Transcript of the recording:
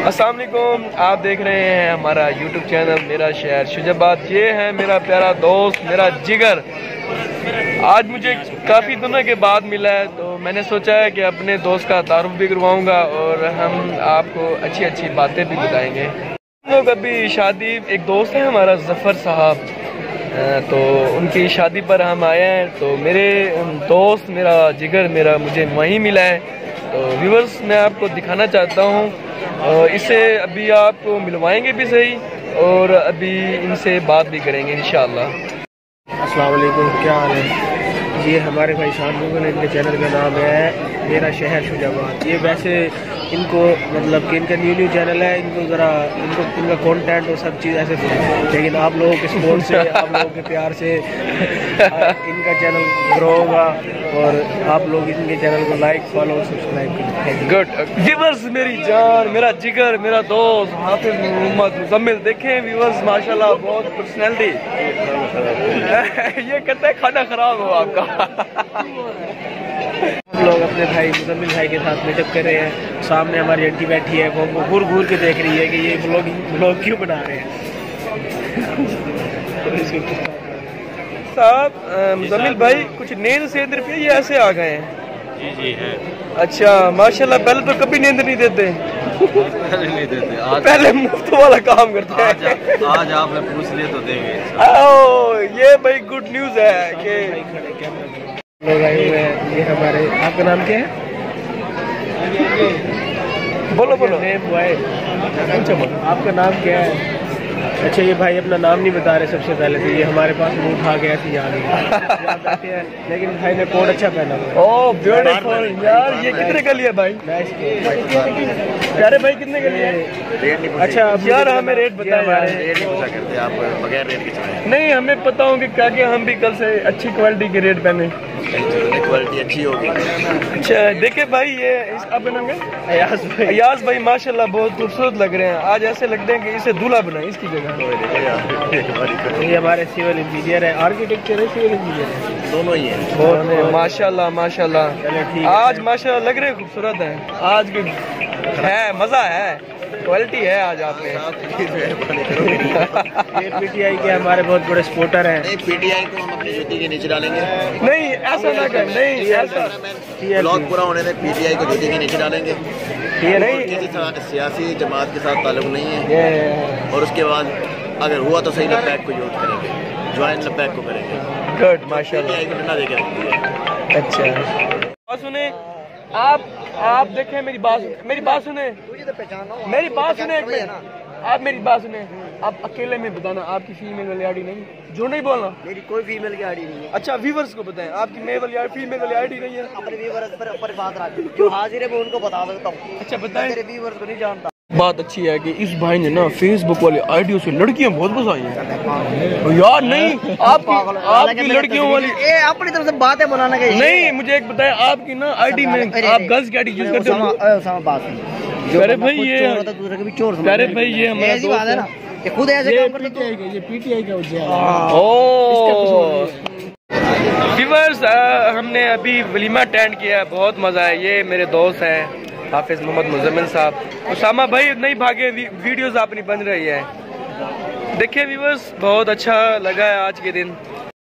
अस्सलाम वालेकुम, आप देख रहे हैं हमारा YouTube चैनल मेरा शहर शुजाबाद। ये है मेरा प्यारा दोस्त, मेरा जिगर। आज मुझे काफ़ी दिनों के बाद मिला है, तो मैंने सोचा है कि अपने दोस्त का तारुफ भी करवाऊंगा और हम आपको अच्छी अच्छी बातें भी बताएंगे। हम लोग अभी शादी, एक दोस्त है हमारा जफ़र साहब, तो उनकी शादी पर हम आए हैं। तो मेरे दोस्त, मेरा जिगर, मुझे वहीं मिला है। तो व्यूअर्स, मैं आपको दिखाना चाहता हूँ, इससे अभी आपको मिलवाएंगे भी सही और अभी इनसे बात भी करेंगे इंशाअल्लाह। अस्सलाम वालेकुम, क्या हाल है? ये हमारे भाई शान लोगों ने, इनके चैनल का नाम है मेरा शहर शुजाबाद। ये वैसे इनको मतलब कि इनका न्यू चैनल है, इनको ज़रा इनका कंटेंट और सब चीज़ ऐसे, लेकिन आप लोगों के सपोर्ट से, आप लोगों के प्यार से इनका चैनल ग्रो होगा और आप लोग इनके चैनल को लाइक, फॉलो और सब्सक्राइब करें। गुड व्यूअर्स, मेरी जान, मेरा जिगर, मेरा दोस्त हाफिज मोहम्मद मुजम्मिल। देखें व्यूअर्स, माशाल्लाह बहुत पर्सनैलिटी। ये कहते हैं खाना खराब हो आपका। हम लोग अपने भाई मुजम्मिल भाई के साथ मीटअप कर रहे हैं। सामने हमारी आंटी बैठी है, वो घूर घूर के देख रही है कि ये ब्लॉग क्यों बना रहे हैं। साहब, मुजम्मिल भाई कुछ नींद से इधर पे ये ऐसे आ गए हैं? जी है। अच्छा माशाल्लाह, पहले तो कभी नींद नहीं देते। पहले नहीं देते, आज पहले मुफ्त वाला काम करते हैं। आज आपने पूछ लिए तो देंगे। ये भाई गुड न्यूज है कि लोग आए हुए हैं। ये हमारे, आपका नाम क्या है? बोलो बोलो। नेम बॉय, आपका नाम क्या है? अच्छा, ये भाई अपना नाम नहीं बता रहे सबसे पहले। तो ये हमारे पास मुंह उठा के ऐसे आ गए, लेकिन भाई ने कोट अच्छा पहना हुआ है। ओह ब्यूटीफुल यार। ये कितने का लिया भाई? प्यारे भाई कितने का लिया? अच्छा यार, हमें रेट बताएं। आप बगैर रेट के नहीं, हमें पता होंगे क्या कि हम भी कल से अच्छी क्वालिटी के रेट पहने। क्वालिटी अच्छी होगी। अच्छा देखे भाई, ये आपका नाम क्या? अयाज भाई माशाल्लाह बहुत खूबसूरत लग रहे हैं। आज ऐसे लगते हैं कि इसे दूल्हा बनाए इसकी जगह। ये हमारे सिविल इंजीनियर है, आर्किटेक्चर है, सिविल इंजीनियर है, दोनों ही है। बहुत माशाल्लाह माशाल्लाह। आज माशाल्लाह लग रहे खूबसूरत है। आज है मजा है, क्वालिटी है आज आप में। ये पीटीआई के हमारे बहुत बड़े सपोर्टर हैं। पीटीआई को हम अपनी जूती के नीचे डालेंगे। नहीं ऐसा ना कर, नहीं ऐसा। ब्लॉग पूरा होने में पीटीआई को जूती के नीचे डालेंगे। ये नहीं, किसी सियासी जमात के साथ ताल्लुक नहीं है। और उसके बाद अगर हुआ तो सही लपैक को यूज करेंगे, ज्वाइन लपैक को करेंगे। गुड माशाल्लाह। पीटीआई को डंडा देके रखती है। अच्छा सुने आप देखें, मेरी बात सुने, मेरी बात सुने एक मिनट। आप मेरी बात सुने, आप अकेले में बताना आपकी फीमेल वाली आईडी नहीं, जो नहीं बोलना। मेरी कोई फीमेल की आईडी नहीं है। अच्छा व्यूवर्स को बताएं, आपकी मेल वाली फीमेल वाली आईडी नहीं है। अपने व्यूवर्स पर बात रख, जो हाजिर है मैं उनको बता देता हूँ। अच्छा बताएं। मेरे व्यूवर्स को नहीं जानता। बात अच्छी है कि इस भाई ने ना फेसबुक वाली आईडियो से लड़कियां बहुत बसाई हैं यार। नहीं आपकी लड़कियों वाली अपनी तरफ से बातें बनाने के नहीं, मुझे एक बताएं, आपकी ना आईडी में आप गर्ल्स की आईडी यूज करते हो? अरे भाई ये, अरे भाई ये हमारा दोस्त है ना, ये खुद ऐसे काम करते हैं। ये पीटीआई का वजह है। ओह व्यूअर्स, हमने अभी वलीमा अटेंड किया है, बहुत मजा है। ये मेरे दोस्त हैं हाफिज मोहम्मद मुजम्मिल साहब। उसामा भाई नहीं भागे, वीडियोस अपनी बन रही है। देखिए व्यूअर्स, बहुत अच्छा लगा है आज के दिन।